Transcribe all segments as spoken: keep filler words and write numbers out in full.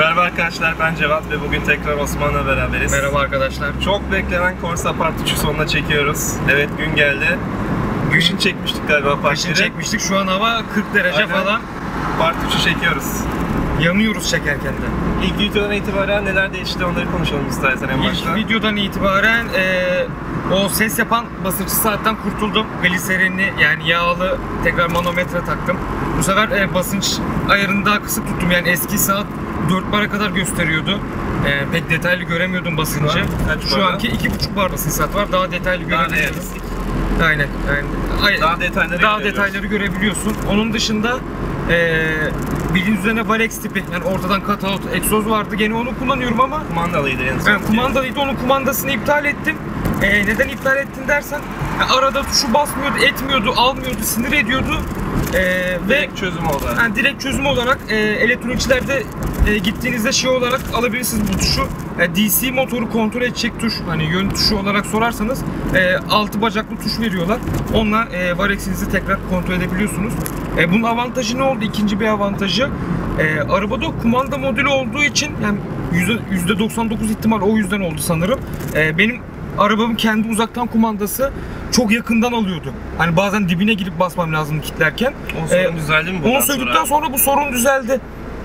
Merhaba arkadaşlar, ben Cevat ve bugün tekrar Osman'la beraberiz. Merhaba arkadaşlar. Çok beklenen Corsa Part üçü sonuna çekiyoruz. Evet, gün geldi. Kışın çekmiştik galiba Part Kışın çekmiştik, şu an hava kırk derece Aynen. falan. Part üçü çekiyoruz. Yanıyoruz çekerken de. İlk videodan itibaren neler değişti onları konuşalım istersen en başta. İlk videodan itibaren e, o ses yapan basınçlı saatten kurtuldum. Gliserinli yani yağlı tekrar manometre taktım. Bu sefer e, basınç ayarını daha kısık tuttum, yani eski saat dört bara kadar gösteriyordu. E, pek detaylı göremiyordum basıncı. Şu barda? Anki iki buçuk bar basınç saat var, daha detaylı görebiliyorum. Aynen. Yani, daha detayları daha detayları görebiliyorsun. Onun dışında Ee, bildiğiniz üzerine Valex tipi, yani ortadan cut-out egzoz vardı, gene onu kullanıyorum ama kumandalıydı en son. Yani kumandalıydı, onun kumandasını iptal ettim. Ee, neden iptal ettin dersen, yani arada tuşu basmıyordu, etmiyordu, almıyordu, sinir ediyordu. Ee, direkt ve çözüm olarak. Yani direkt çözüm olarak e, elektronikçilerde e, gittiğinizde şey olarak alabilirsiniz bu tuşu. E, D C motoru kontrol edecek tuş, hani yön tuşu olarak sorarsanız e, altı bacaklı tuş veriyorlar. Onunla e, Valex'inizi tekrar kontrol edebiliyorsunuz. E, bunun avantajı ne oldu? İkinci bir avantajı, e, arabada kumanda modülü olduğu için yani yüzde doksan dokuz ihtimal o yüzden oldu sanırım. E, benim arabamın kendi uzaktan kumandası çok yakından alıyordu. Hani bazen dibine girip basmam lazım kilitlerken. O sorun ee, düzeldi mi? Onu söyledikten sonra bu sorun düzeldi.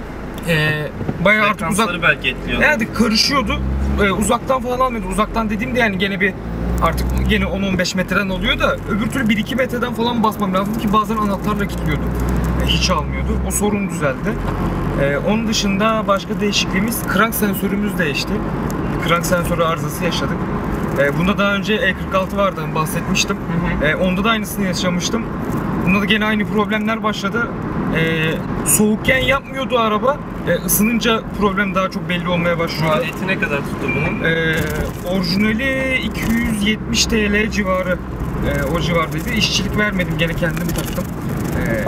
Ee, bayağı artık uzak... belki etkiliyordu. Evet, karışıyordu. Ee, uzaktan falan almıyordu. Uzaktan dediğimde yani gene bir artık gene on on beş metreden alıyor da öbür türlü bir iki metreden falan basmam lazım ki bazen anahtarla kilitliyordu. Ee, hiç almıyordu. O sorun düzeldi. Ee, onun dışında başka değişikliğimiz, crank sensörümüz değişti. Crank sensörü arızası yaşadık. E, bunda daha önce E kırk altı vardı, bahsetmiştim. Hı hı. E, onda da aynısını yaşamıştım. Bunda da gene aynı problemler başladı. E, soğukken yapmıyordu araba. E, ısınınca problem daha çok belli olmaya başlıyor. Maliyeti ne kadar tuttu bunun? E, orijinali iki yüz yetmiş TL civarı. E, o civardaydı. İşçilik vermedim, gene kendim taktım. E,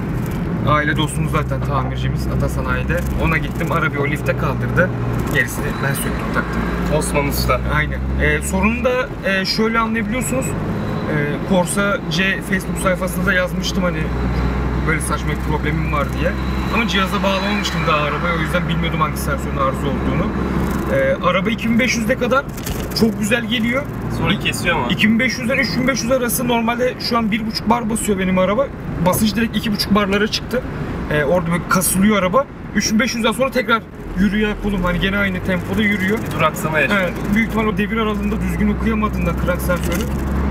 Aile dostumuz zaten tamircimiz Atasanayi'de. Ona gittim, arabayı o lifte kaldırdı. Gerisini ben söktüm, taktım. Osman Usta. Aynen. Ee, sorunu da e, şöyle anlayabiliyorsunuz. Ee, Corsa C Facebook sayfasında da yazmıştım hani böyle saçma bir problemim var diye. Ama cihaza bağlamamıştım daha arabaya, o yüzden bilmiyordum hangi sensörün arıza olduğunu. Ee, araba iki bin beş yüze kadar çok güzel geliyor. Sonra kesiyor mu? iki bin beş yüzden üç bin beş yüz arası, normalde şu an bir buçuk bar basıyor benim araba. Basınç direkt iki buçuk barlara çıktı. Ee, orada böyle kasılıyor araba. üç bin beş yüzden sonra tekrar yürüyor kulum, hani gene aynı tempoda yürüyor. Bir duraksama yaşıyor. Evet, büyük ihtimal o devir aralığında düzgün okuyamadığında crank sensörü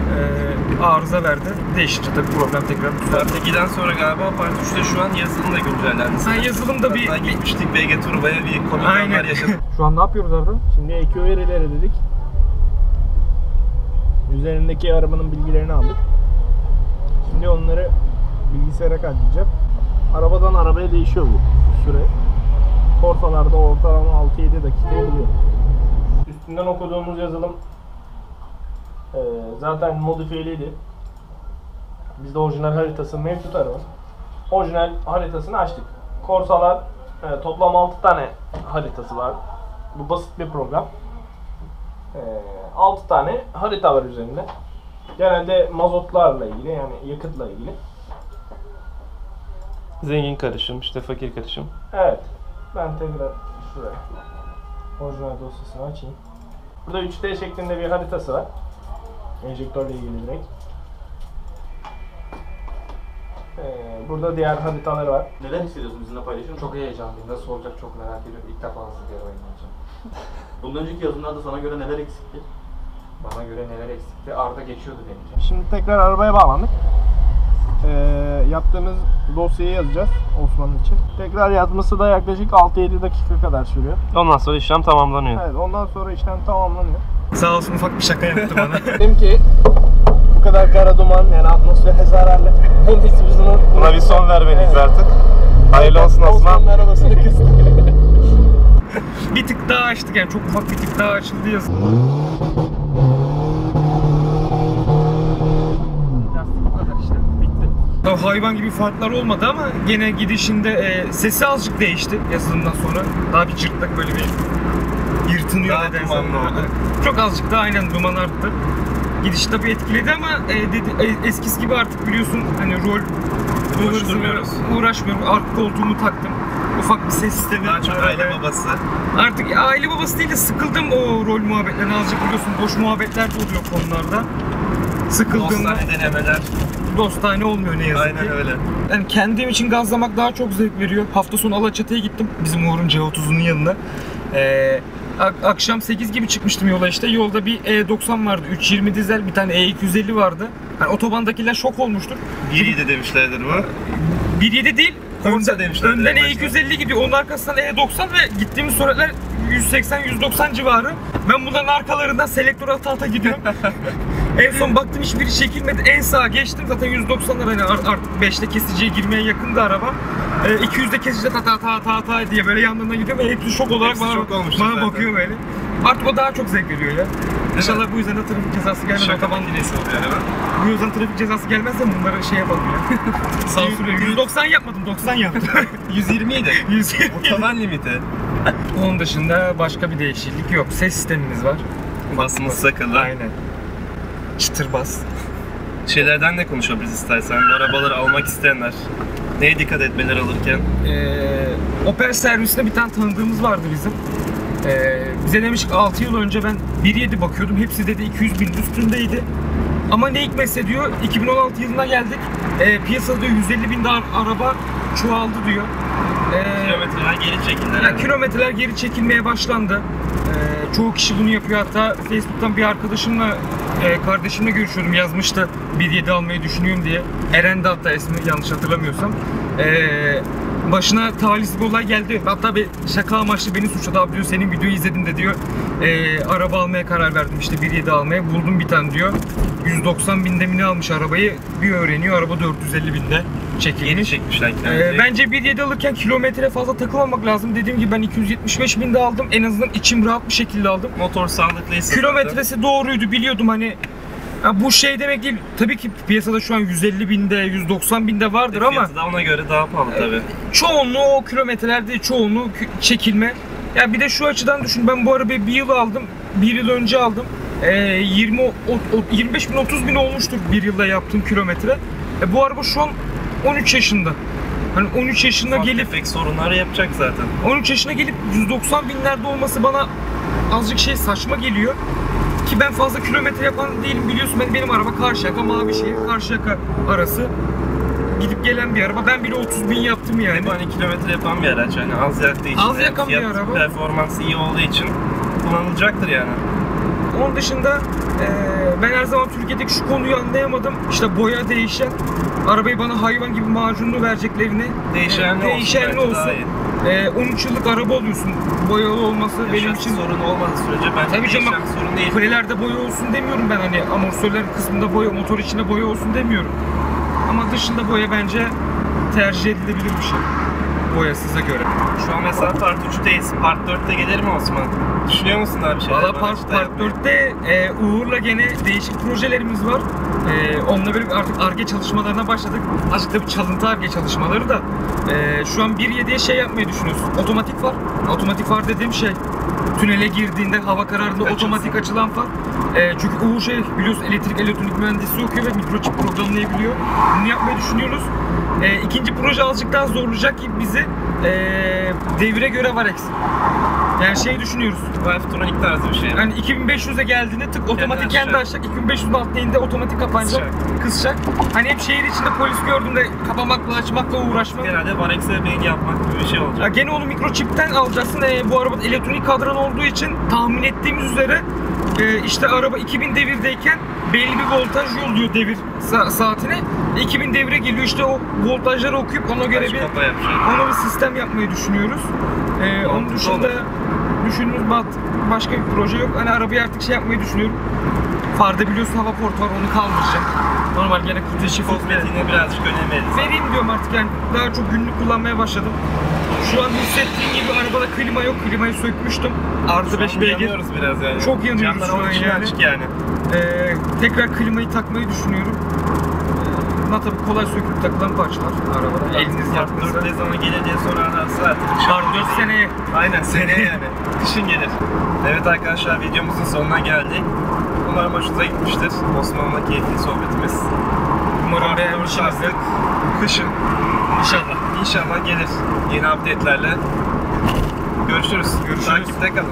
e, arıza verdi. Değişince tabii problem tekrar düzeldi. Part ikiden sonra galiba Part üçte şu an yazılım da güncellendi. Ha, yazılım da bir... Hatta gitmiştik B G Turbo'ya, bir komik anlar yaşadık. Şu an ne yapıyoruz Arda? Şimdi E Q verileri dedik. Üzerindeki arabanın bilgilerini aldık. Şimdi onları bilgisayara kaydedeceğim. Arabadan arabaya değişiyor bu süre. Corsa'larda ortalama altı yedi dakikayı buluyor. Üstünden okuduğumuz yazılım e, zaten modifiyeliydi. Bizde orijinal haritası mevcut araba. Orijinal haritasını açtık. Corsa'lar e, toplam altı tane haritası var. Bu basit bir program. E, altı tane harita var üzerinde. Genelde mazotlarla ilgili, yani yakıtla ilgili. Zengin karışım, işte fakir karışım. Evet. Ben tekrar şuraya orijinal dosyasını açayım. Burada üç D şeklinde bir haritası var. Enjektörle ilgili direkt. Ee, burada diğer haritaları var. Neler hissediyorsun bizimle paylaşır? Çok heyecanlıyım. Nasıl olacak çok merak ediyorum. İlk defa hızlı bir oyun oynayacağım. Bundan önceki yazımlarda sana göre neler eksikti? Bana göre neler eksikti? Arda geçiyordu benim. Şimdi tekrar arabaya bağlandık. Ee, yaptığımız dosyayı yazacağız Osman'ın için. Tekrar yazması da yaklaşık altı yedi dakika kadar sürüyor. Ondan sonra işlem tamamlanıyor. Evet, ondan sonra işlem tamamlanıyor. Sağ olsun, ufak bir şaka yaptı bana. Dedim ki bu kadar kara duman, yani atmosfere zararlı. En iyisi biz bunu... Buna bir son vermeliyiz evet. Artık. Hayırlı olsun Osman. Osman'ın arabasını kıstık. Bir tık daha açtık, yani çok ufak bir tık daha açıldı yazı. Hayvan gibi farklar olmadı ama gene gidişinde e, sesi azıcık değişti yazılımdan sonra. Daha bir cırtlak, böyle bir yırtınıyor nedense. Çok azıcık daha aynen duman arttı. Gidiş tabii etkiledi ama e, dedi, e, eskisi gibi artık biliyorsun hani rol uğraştırmıyoruz. Uğraşmıyorum. Arka koltuğumu taktım. ufak bir ses sistemi. Daha çok aile arabaya. babası. Artık aile babası değil de sıkıldım o rol muhabbetlerine, azıcık biliyorsun boş muhabbetler de oluyor konularda. Sıkıldığımda Dostane denemeler. dostane olmuyor ne yazık Aynen ki. öyle. Yani kendim için gazlamak daha çok zevk veriyor. Hafta sonu Alaçatı'ya gittim bizim Uğur'un C otuzunun yanına. Ee, ak- akşam sekiz gibi çıkmıştım yola işte. Yolda bir E doksan vardı, üç yirmi dizel, bir tane E iki yüz elli vardı. Yani otobandakiler şok olmuştur. bir yedi demişlerdir bu. bir yedi değil, Korsa önden, demişler önden direkt E iki yüz elli gidiyor, onun arkasından E doksan ve gittiğimiz süratler yüz seksen yüz doksan civarı. Ben bunların arkalarından selektör ata ata gidiyorum. En son baktım hiçbiri çekilmedi. En sağa geçtim zaten yüz doksanlar, hani artık beşte kesiciye girmeye yakındı araba. E, iki yüzde kesiciye ta ta ta ta ta diye böyle yanlarına gidiyorum ve hepsi şok olarak Hepsi bana, şok olmuştur bana zaten. bakıyor böyle. Artık o daha çok zevk veriyor ya. İnşallah bu yüzden de trafik cezası gelmez. Şaka Otoban makinesi oluyor araba. bu yüzden trafik cezası gelmezse bunları şey yapalım ya. Sansürle. yüz doksan yapmadım, doksan yaptım. yüz yirmi idi. yüz Otoban limiti. Onun dışında başka bir değişiklik yok. Ses sistemimiz var. Basımız sakılı. Aynen. Çıtır bas. Şeylerden de konuşabiliriz istersen. Bu arabaları almak isteyenler. Neye dikkat etmeleri alırken? Ee, Opel servisinde bir tane tanıdığımız vardı bizim. Ee, bize demiş ki altı yıl önce ben bir yedi bakıyordum. Hepsi dedi iki yüz bin üstündeydi. Ama ne hikmetse diyor, iki bin on altı yılına geldik. Ee, piyasada diyor yüz elli bin daha araba çoğaldı diyor. Ee, Kilometreler geri çekildi. Ya kilometreler geri çekilmeye başlandı. Ee, çoğu kişi bunu yapıyor. Hatta Facebook'tan bir arkadaşımla, e, kardeşimle görüşüyordum. Yazmıştı bir yedi almayı düşünüyorum diye. Eren'de hatta ismi, yanlış hatırlamıyorsam. Ee, başına talihsiz bir olay geldi. Hatta bir şaka amaçlı beni suçladı. Abi diyor, senin videoyu izledim de diyor. Ee, araba almaya karar verdim işte bir yedi almaya. Buldum bir tane diyor. yüz doksan binde mi ne almış arabayı, bir öğreniyor araba dört yüz elli binde Geri çekilmiş. çekmişler Ee, kilometreyi. bence bir yedi alırken kilometre fazla takılmamak lazım. Dediğim gibi ben iki yüz yetmiş beş binde aldım. En azından içim rahat bir şekilde aldım. Motor sağlıklıysa Kilometresi doğruydu, biliyordum hani. Ya bu şey demek değil. Tabii ki piyasada şu an yüz elli binde, yüz doksan binde vardır zaten. ama Fiyatı da ona göre daha pahalı tabii. çoğunluğu o kilometrelerde, çoğunluğu kü- çekilme. Ya bir de şu açıdan düşün, ben bu arabayı bir yıl aldım, bir yıl önce aldım. Ee, yirmi, o- o- yirmi beş bin otuz bin olmuştur bir yılda yaptığım kilometre. E, bu araba şu an on üç yaşında. Hani on üç yaşına Ufak gelip tefek sorunlar yapacak zaten. on üç yaşına gelip yüz doksan binlerde olması bana azıcık şey saçma geliyor. Ki ben fazla kilometre yapan değilim, biliyorsun. Ben, benim araba Karşıyaka, Mavişehir, Karşıyaka arası gidip gelen bir araba. Ben bile otuz bin yaptım yani. Bu hani kilometre yapan bir araç, yani az yaktığı için, Az yakan bir fiyat araba. performansı iyi olduğu için kullanılacaktır yani. Onun dışında eee, ben her zaman Türkiye'deki şu konuyu anlayamadım. İşte boya değişen, arabayı bana hayvan gibi macunlu vereceklerini, Değişenli olsun, değişenli bence olsun. daha iyi. Eee, on üç yıllık araba oluyorsun. Boyalı olması benim için sorun olmadığı sürece bence Tabii canım, değişen bir sorun değil. kulelerde boya olsun demiyorum ben, hani amortisörler kısmında boya, motor içinde boya olsun demiyorum. Ama dışında boya bence tercih edilebilir bir şey. Boyasıza göre. Şu an mesela Part üçteyiz. Part dörtte gelir mi Osman? Düşünüyor musun daha bir şeyler? Valla bu Part, araçta Part yapmayı? dörtte e, Uğur'la gene değişik projelerimiz var. E, onunla böyle artık Ar-Ge çalışmalarına başladık. Azıcık da bir çalıntı Ar-Ge çalışmaları da. E, şu an bir yediye şey yapmayı düşünüyoruz. Otomatik far. Otomatik far dediğim şey, tünele girdiğinde hava kararında Açılsın. otomatik açılan far. E, çünkü Uğur şey biliyorsun, elektrik elektronik mühendisi okuyor ve mikroçip programlayabiliyor. Bunu yapmayı düşünüyoruz. E, ikinci proje azıcık daha zorlayacak gibi bizi. E, devire göre var eksik. Yani şey düşünüyoruz. Valvetronic tarzı bir şey. Yani iki bin beş yüze geldiğinde tık otomatik kendi açacak. açacak. iki bin beş yüzün altına indiğinde otomatik kapanacak, kısacak. Hani hep şehir içinde polis gördüğümde kapamakla açmakla uğraşmak. Herhalde Varex'e beyin yapmak gibi bir şey Ya olacak. gene onu mikroçipten alacaksın. Ee, bu araba elektronik kadran olduğu için tahmin ettiğimiz üzere e, işte araba iki bin devirdeyken belli bir voltaj yolluyor devir sa- saatine. iki bin devire geliyor, işte o voltajları okuyup ona göre bir Kafa yapacak. ona bir sistem yapmayı düşünüyoruz. Ee, onun Mantıklı dışında olur. düşündüğümüz bat başka bir proje yok. Hani arabayı artık şey yapmayı düşünüyorum. Farda biliyorsun hava portu var, onu kaldıracak. Normal gene kutu şifre Kozmetiğine birazcık önem veririz. vereyim diyorum artık, yani daha çok günlük kullanmaya başladım. Şu an hissettiğim gibi arabada klima yok, klimayı sökmüştüm. Artı beş beygir. Yanıyoruz biraz yani. Çok yanıyoruz Camlar şu an onun için yani. açık yani. Ee, tekrar klimayı takmayı düşünüyorum. Ee, Bunlar tabii kolay sökülüp takılan parçalar arabada. Eliniz Part yaptığınızda. dört ne zaman gelir diye sorarlarsa artık. Part dört seneye. Aynen seneye yani. Kışın gelir. Evet arkadaşlar, videomuzun sonuna geldik. Umarım hoşunuza gitmiştir. Osman'la keyifli sohbetimiz. Umarım Part dört beğenmişsinizdir. artık Kışın İnşallah. İnşallah gelir. Yeni update'lerle. Görüşürüz. Görüşürüz. Takipte kalın.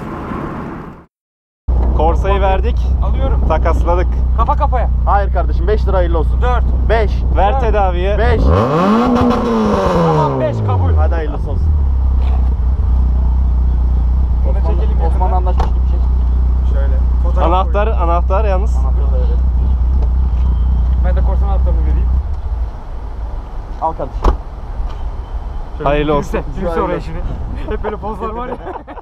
Korsayı verdik, Alıyorum. takasladık. Kafa kafaya. Hayır kardeşim, beş lira hayırlı olsun. dört. beş. Ver Dört. tedaviye. beş. Tamam beş kabul. Hadi hayırlısı olsun. Onu çekelim yakından. Osman'la anlaşmış gibi şey. Şöyle. Fotoğraf Anahtar, koy. anahtar yalnız. Anahtarı da verelim. Ben de korsan anahtarını vereyim. Al kardeşim. Şöyle Hayırlı gülse, olsun. Gülse oraya şimdi. Hep böyle pozlar var ya.